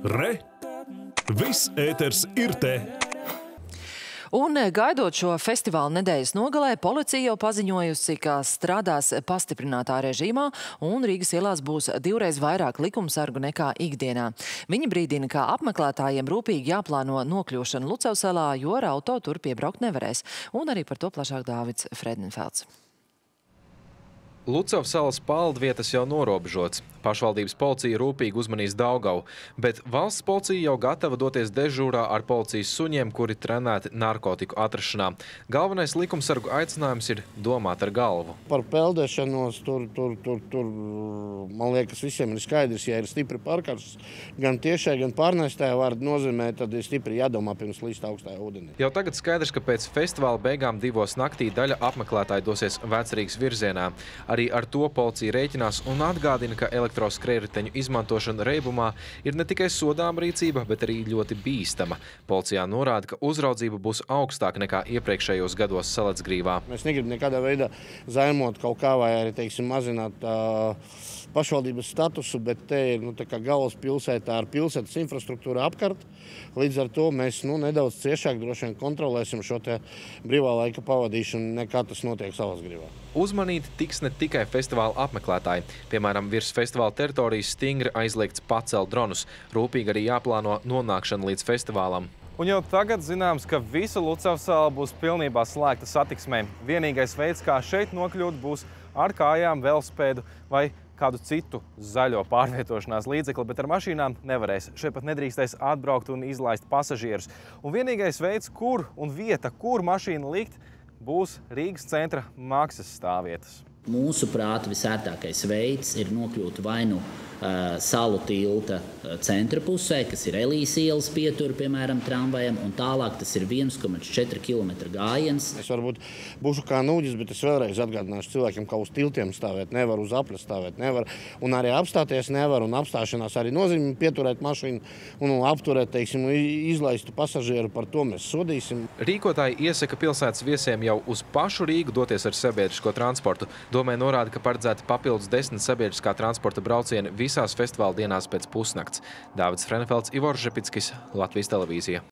Re! Viss ēters ir te! Un gaidot šo festivāla nedēļas nogalē, policija jau paziņojusi, ka strādās pastiprinātā režīmā un Rīgas ielās būs divreiz vairāk likumsargu nekā ikdienā. Viņi brīdina, ka apmeklētājiem rūpīgi jāplāno nokļūšana Lucavsalā, jo ar auto tur piebraukt nevarēs. Un arī par to plašāk Dāvids Fredenfelds. Lucavsalas paldvietas jau norobežots. Pašvaldības policija rūpīgi uzmanīs Daugavu, bet valsts policija jau gatava doties dežūrā ar policijas suņiem, kuri trenēti narkotiku atrašanā. Galvenais likumsargu aicinājums ir domāt ar galvu. Par peldēšanos tur, man liekas, visiem ir skaidrs, ja ir stipri pārkars, gan tiešai, gan pārnestājā vārdu nozīmē, tad ir stipri jādomā pirms līst augstajā ūdenī. Jau tagad skaidrs, ka pēc festivāla beigām 2 naktī daļa apmeklētāji dosies Vecrīgas virzienā. Arī ar to policija rēķinās un atgādina, ka elektroskrējriteņu izmantošana reibumā ir ne tikai sodāma rīcība, bet arī ļoti bīstama. Policijā norāda, ka uzraudzība būs augstāka nekā iepriekšējos gados Salecgrīvā. Mēs negribam nekādā veidā zaimot kaut kā vai arī, teiksim, mazināt pašvaldības statusu, bet te ir tā kā galvaspilsētā ar pilsētas infrastruktūru apkārt. Līdz ar to mēs nedaudz ciešāk droši vien kontrolēsim šo te brīvā laika pavadīšanu, nekā tas notiek Salecgrīvā. Uzmanīti tiks ne tikai festivāla apmeklētāji. Piemēram, virs festivāla teritorijas stingri aizliegts pacelt dronus. Rūpīgi arī jāplāno nonākšana līdz festivālam. Un jau tagad zināms, ka visa Lucavsala būs pilnībā slēgta satiksmei. Vienīgais veids, kā šeit nokļūt, būs ar kājām, velosipēdu vai kādu citu zaļo pārvietošanās līdzekli, bet ar mašīnām nevarēs. Šeit pat nedrīkstēs atbraukt un izlaist pasažierus. Un vienīgais veids, kur un vieta, kur mašīnu likt, būs Rīgas centra maksas stāvvietas. Mūsuprāt, visērtākais veids ir nokļūt vai nu Salu tilta centra pusē, kas ir Elijas ielas pietura, piemēram, tramvajam, un tālāk tas ir 1,4 km gājiens. Es varbūt būšu kā nūģis, bet es vēlreiz atgādināšu cilvēkiem, ka uz tiltiem stāvēt nevar, uz apli stāvēt nevar, un arī apstāties nevar, un apstāšanās arī nozīmē pieturēt mašīnu un apturēt, teiksim, izlaistu pasažieru, par to mēs sodīsim. Rīkotāji iesaka pilsētas viesiem jau uz pašu Rīgu doties ar sabiedrisko transportu. Domē norāda, ka paredzēti papildus 10 sabiedriskā transporta braucieni visās festivāla dienās pēc pusnakts. Dāvids Fredenfelds, Ivors Žepickis, Latvijas televīzija.